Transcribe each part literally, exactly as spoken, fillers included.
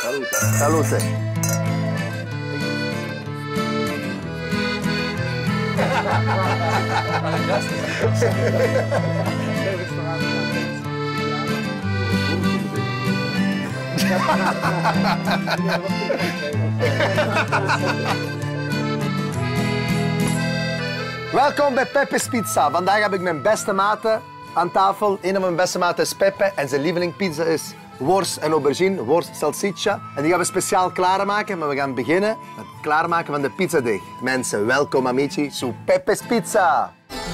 Salute. Salute. Welkom bij Pepe's Pizza. Vandaag heb ik mijn beste maten aan tafel. Een van mijn beste maten is Pepe en zijn lievelingpizza is worst en aubergine, worst salsiccia. En die gaan we speciaal klaarmaken, maar we gaan beginnen met het klaarmaken van de pizzadeeg. Mensen, welkom amici su Pepe's Pizza.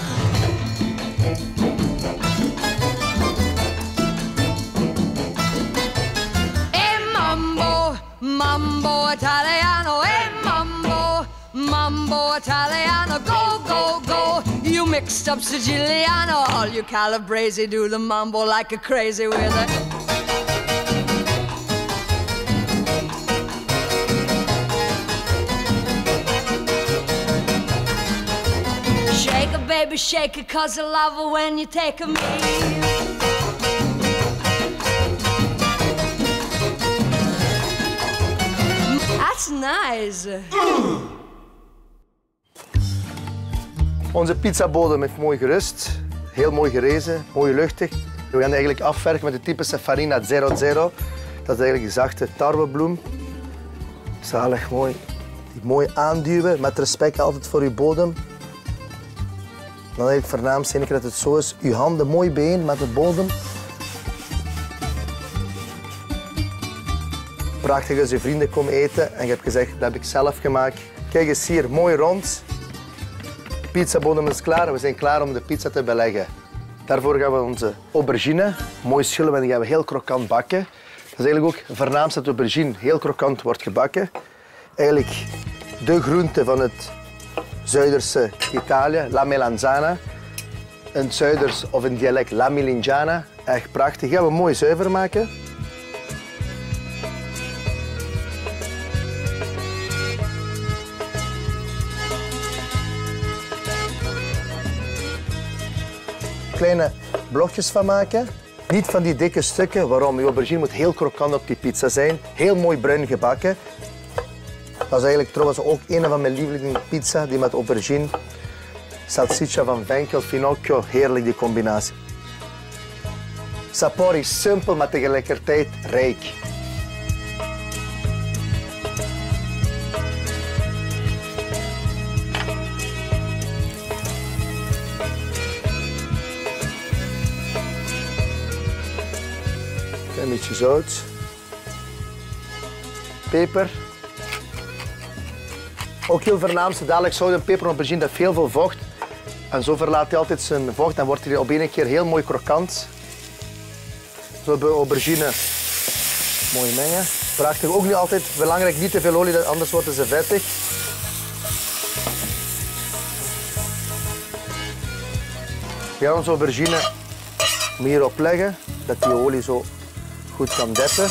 Mambo Italiano, hey mambo, mambo Italiano, go, go, go. You mixed up Siciliano, all you Calabrese do the mambo like a crazy with it. Shake it, baby, shake it, cause I love it when you take a me. That's nice. Onze pizzabodem heeft mooi gerust, heel mooi gerezen, mooi luchtig. We gaan eigenlijk afwerken met de typische farina zero zero. Dat is eigenlijk zachte tarwebloem. Zalig, mooi. Die mooi aanduwen, met respect altijd voor uw bodem. Dan eigenlijk voornaam zeker dat het zo is. Uw handen mooi bijeen met de bodem. Prachtig als je vrienden komen eten en je hebt gezegd, dat heb ik zelf gemaakt. Kijk eens hier, mooi rond. De pizzabodem is klaar en we zijn klaar om de pizza te beleggen. Daarvoor gaan we onze aubergine mooi schillen en die gaan we heel krokant bakken. Dat is eigenlijk ook het voornaamste dat de aubergine heel krokant wordt gebakken. Eigenlijk de groente van het Zuiderse Italië, la melanzana. In het Zuiders of in dialect la melangiana. Echt prachtig. Die gaan we mooi zuiver maken. Kleine blokjes van maken. Niet van die dikke stukken. Waarom? Je aubergine moet heel krokant op die pizza zijn. Heel mooi bruin gebakken. Dat is eigenlijk trouwens ook een van mijn lievelingspizza, die met aubergine, salsiccia van Venkel, finocchio. Heerlijk die combinatie. Sapori simpel, maar tegelijkertijd rijk. Een beetje zout, peper. Ook heel voornaamste, dadelijk zout en peper en aubergine, dat heeft heel veel vocht. En zo verlaat hij altijd zijn vocht en wordt hij op één keer heel mooi krokant. Zo de aubergine mooi mengen. Prachtig, ook niet altijd belangrijk, niet te veel olie, anders worden ze vettig. We gaan onze aubergine hierop leggen, dat die olie zo goed kan deppen.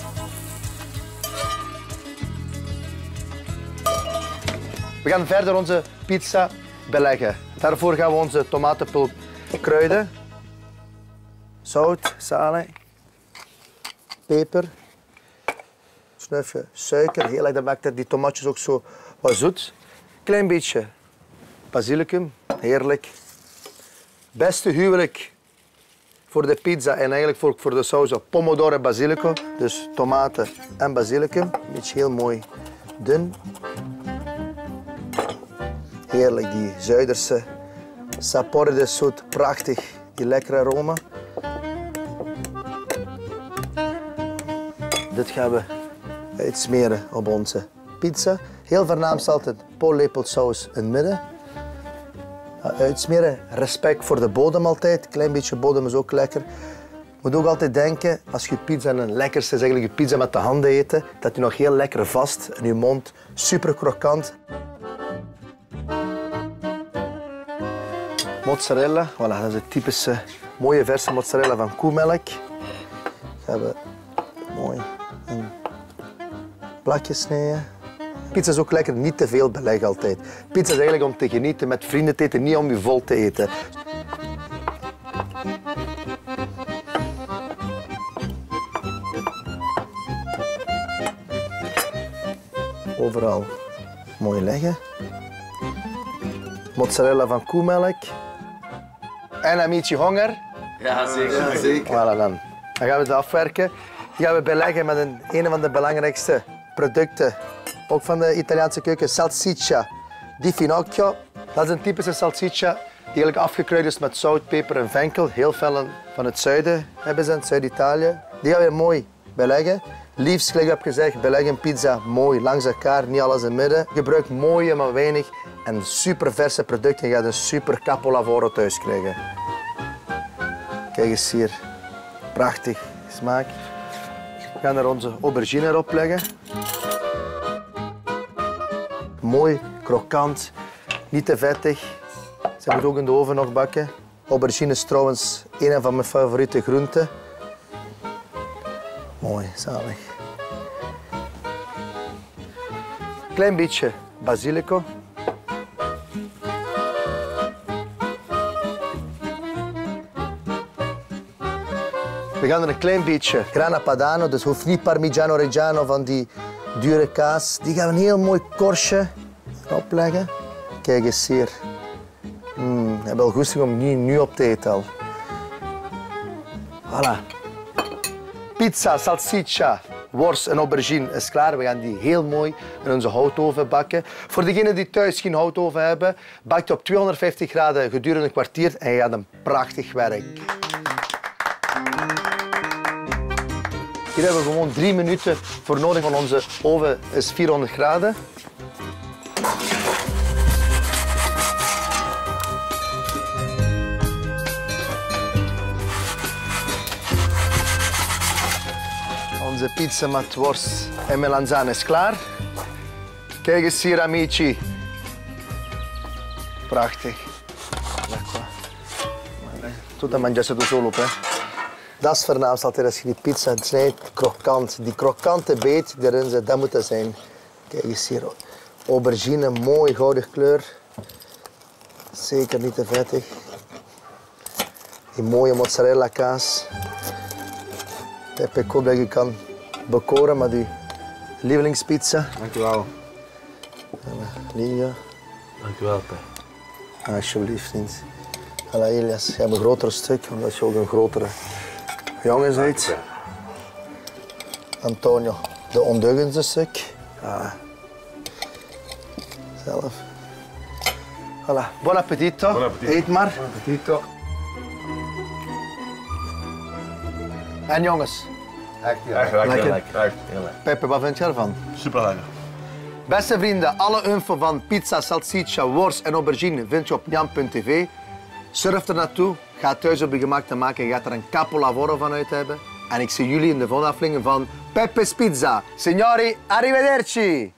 We gaan verder onze pizza beleggen. Daarvoor gaan we onze tomatenpulp kruiden. Zout, sale, peper, een snufje suiker. Heel erg, dat maakt die tomatjes ook zo wat zoet. Klein beetje basilicum, heerlijk. Beste huwelijk voor de pizza en eigenlijk voor, voor de saus, pomodoro en basilico. Dus tomaten en basilicum. Een beetje heel mooi dun. Heerlijk, die Zuiderse sapore del Sud, prachtig, die lekkere aroma. Dit gaan we uitsmeren op onze pizza. Heel voornaamst altijd pollepel saus in het midden. Uitsmeren, respect voor de bodem altijd. Een klein beetje bodem is ook lekker. Je moet ook altijd denken, als je pizza een lekkerste is eigenlijk je pizza met de handen eten, dat die nog heel lekker vast in je mond, super krokant. Mozzarella, voilà, dat is de typische mooie verse mozzarella van koemelk. Gaan we mooi in plakjes snijden. Pizza is ook lekker, niet te veel beleg altijd. Pizza is eigenlijk om te genieten, met vrienden te eten, niet om je vol te eten. overal mooi leggen. Mozzarella van koemelk. En amici honger? Ja, zeker. Ja, zeker. Voilà, dan. dan gaan we het afwerken. Die gaan we beleggen met een, een van de belangrijkste producten, ook van de Italiaanse keuken, salsiccia di finocchio. Dat is een typische salsiccia die eigenlijk afgekruid is met zout, peper en venkel. Heel veel van het zuiden hebben ze, in Zuid-Italië. Die gaan we mooi beleggen. Liefst, gelijk ik heb gezegd, beleggen pizza mooi langs elkaar, niet alles in het midden. Gebruik mooie, maar weinig en super verse producten. Je gaat een super capolavoro thuis krijgen. Kijk eens hier, prachtig smaak. We gaan er onze aubergine erop leggen. Mooi, krokant, niet te vettig. Ze moet ook in de oven nog bakken. Aubergine is trouwens een van mijn favoriete groenten. Mooi, zalig. Klein beetje basilico. We gaan er een klein beetje grana padano, dus hoeft niet Parmigiano Reggiano van die dure kaas. Die gaan we een heel mooi korstje erop leggen. Kijk eens hier. Mm, ik heb wel goesting om nu, nu op te eten al. Voilà. Pizza, salsiccia, worst en aubergine is klaar. We gaan die heel mooi in onze houtoven bakken. Voor degenen die thuis geen houtoven hebben, bak je op tweehonderdvijftig graden gedurende een kwartier en je gaat een prachtig werk. Hier hebben we gewoon drie minuten voor nodig, want onze oven is vierhonderd graden. Onze pizza met worst en melanzane is klaar. Kijk eens hier, amici. Prachtig. Tutto da mangiare tu solo, hè. Dat is voornaamst altijd als je die pizza snijdt, krokant. Die krokante beet die erin zit, dat moet dat zijn. Kijk eens hier, aubergine, mooi gouden kleur. Zeker niet te vettig. Die mooie mozzarella kaas. Ik hoop dat je kan bekoren met je lievelingspizza. Dankjewel. Lilia. Dankjewel, Pep. Alsjeblieft, vriend. Alla Elias, je hebt een groter stuk, omdat je ook een grotere jongen bent. Antonio, de ondeugendste stuk. Ah. Zelf. Voilà, buon appetito. Buon appetito. Eet maar. Buon appetito. En jongens, echt heel Echt lekker. lekker. lekker. Echt heel lekker. Peppe, wat vind je ervan? Super lekker. Beste vrienden, alle info van pizza, salsiccia, worst en aubergine vind je op Jan punt tv. Surf er naartoe, ga thuis op je gemak te maken en je gaat er een capolavoro van uit hebben. En ik zie jullie in de volgende aflevering van Pepe's Pizza. Signori, arrivederci!